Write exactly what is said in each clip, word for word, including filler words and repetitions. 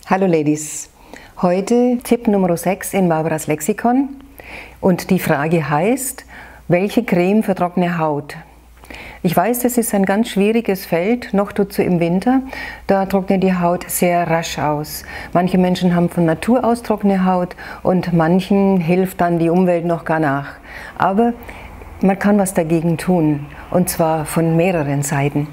Hallo Ladies, heute Tipp Nummer sechs in Barbaras Lexikon und die Frage heißt, welche Creme für trockene Haut? Ich weiß, das ist ein ganz schwieriges Feld, noch dazu im Winter, da trocknet die Haut sehr rasch aus. Manche Menschen haben von Natur aus trockene Haut und manchen hilft dann die Umwelt noch gar nach. Aber man kann was dagegen tun und zwar von mehreren Seiten.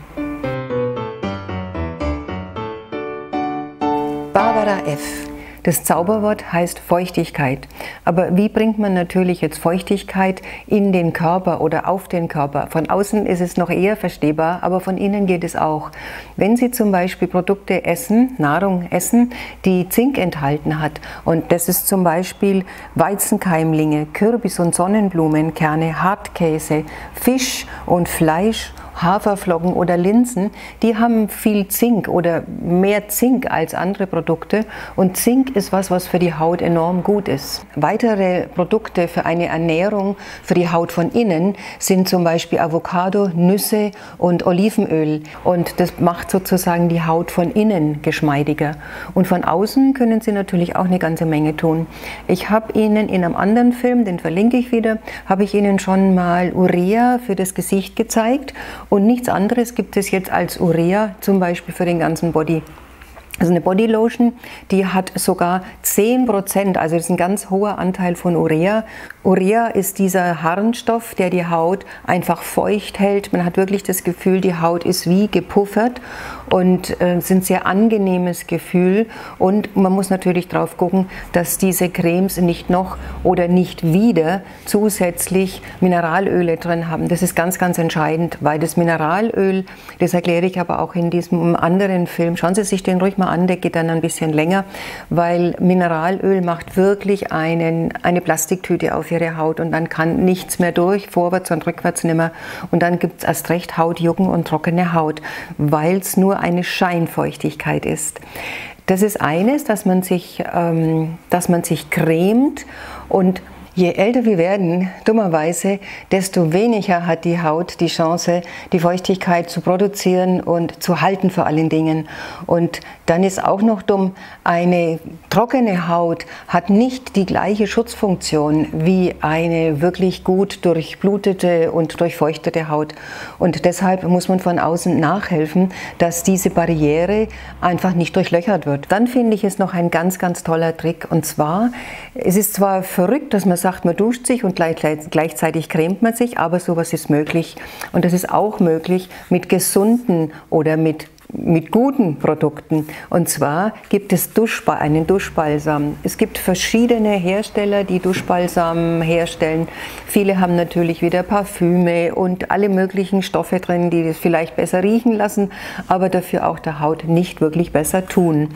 Barbara F. Das Zauberwort heißt Feuchtigkeit. Aber wie bringt man natürlich jetzt Feuchtigkeit in den Körper oder auf den Körper? Von außen ist es noch eher verstehbar, aber von innen geht es auch. Wenn Sie zum Beispiel Produkte essen, Nahrung essen, die Zink enthalten hat, und das ist zum Beispiel Weizenkeimlinge, Kürbis- und Sonnenblumenkerne, Hartkäse, Fisch und Fleisch, Haferflocken oder Linsen, die haben viel Zink oder mehr Zink als andere Produkte und Zink ist was, was für die Haut enorm gut ist. Weitere Produkte für eine Ernährung für die Haut von innen sind zum Beispiel Avocado, Nüsse und Olivenöl und das macht sozusagen die Haut von innen geschmeidiger. Und von außen können Sie natürlich auch eine ganze Menge tun. Ich habe Ihnen in einem anderen Film, den verlinke ich wieder, habe ich Ihnen schon mal Urea für das Gesicht gezeigt. Und nichts anderes gibt es jetzt als Urea, zum Beispiel für den ganzen Body. Also eine Bodylotion, die hat sogar zehn Prozent, also das ist ein ganz hoher Anteil von Urea. Urea ist dieser Harnstoff, der die Haut einfach feucht hält. Man hat wirklich das Gefühl, die Haut ist wie gepuffert und äh, ist ein sehr angenehmes Gefühl. Und man muss natürlich drauf gucken, dass diese Cremes nicht noch oder nicht wieder zusätzlich Mineralöle drin haben. Das ist ganz, ganz entscheidend, weil das Mineralöl, das erkläre ich aber auch in diesem anderen Film, schauen Sie sich den ruhig mal an, der geht dann ein bisschen länger, weil Mineralöl macht wirklich einen, eine Plastiktüte auf ihre Haut und dann kann nichts mehr durch, vorwärts und rückwärts nimmer und dann gibt es erst recht Hautjucken und trockene Haut, weil es nur eine Scheinfeuchtigkeit ist. Das ist eines, dass man sich, ähm, dass man sich cremt und je älter wir werden, dummerweise, desto weniger hat die Haut die Chance, die Feuchtigkeit zu produzieren und zu halten vor allen Dingen. Und dann ist auch noch dumm, eine trockene Haut hat nicht die gleiche Schutzfunktion wie eine wirklich gut durchblutete und durchfeuchtete Haut. Und deshalb muss man von außen nachhelfen, dass diese Barriere einfach nicht durchlöchert wird. Dann finde ich es noch ein ganz, ganz toller Trick. Und zwar, es ist zwar verrückt, dass man sagt, man duscht sich und gleichzeitig cremt man sich, aber sowas ist möglich. Und das ist auch möglich mit gesunden oder mit mit guten Produkten. Und zwar gibt es Duschba einen Duschbalsam. Es gibt verschiedene Hersteller, die Duschbalsam herstellen. Viele haben natürlich wieder Parfüme und alle möglichen Stoffe drin, die das vielleicht besser riechen lassen, aber dafür auch der Haut nicht wirklich besser tun.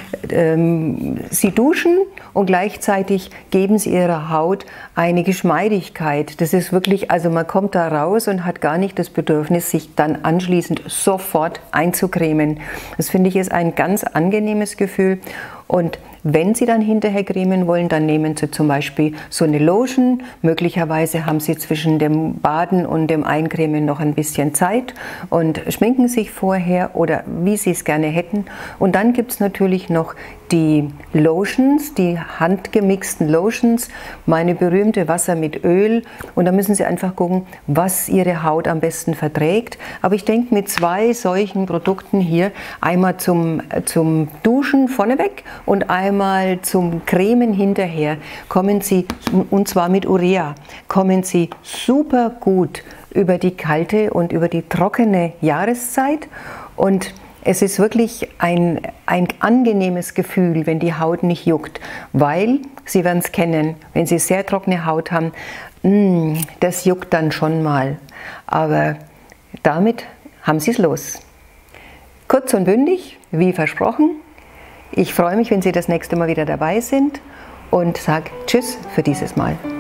Ähm, sie duschen und gleichzeitig geben sie ihrer Haut eine Geschmeidigkeit. Das ist wirklich, also man kommt da raus und hat gar nicht das Bedürfnis, sich dann anschließend sofort einzucremen. Das finde ich ist ein ganz angenehmes Gefühl und wenn Sie dann hinterher cremen wollen, dann nehmen Sie zum Beispiel so eine Lotion. Möglicherweise haben Sie zwischen dem Baden und dem Eincremen noch ein bisschen Zeit und schminken sich vorher oder wie Sie es gerne hätten. Und dann gibt es natürlich noch die Lotions, die handgemixten Lotions, meine berühmte Wasser mit Öl. Und da müssen Sie einfach gucken, was Ihre Haut am besten verträgt. Aber ich denke, mit zwei solchen Produkten hier, einmal zum, zum Duschen vorneweg und einmal Mal zum Cremen hinterher, kommen Sie, und zwar mit Urea, kommen Sie super gut über die kalte und über die trockene Jahreszeit und es ist wirklich ein, ein angenehmes Gefühl, wenn die Haut nicht juckt, weil, Sie werden es kennen, wenn Sie sehr trockene Haut haben, mh, das juckt dann schon mal, aber damit haben Sie es los. Kurz und bündig, wie versprochen. Ich freue mich, wenn Sie das nächste Mal wieder dabei sind und sage Tschüss für dieses Mal.